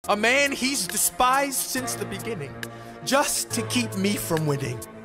A man he's despised since the beginning, just to keep me from winning.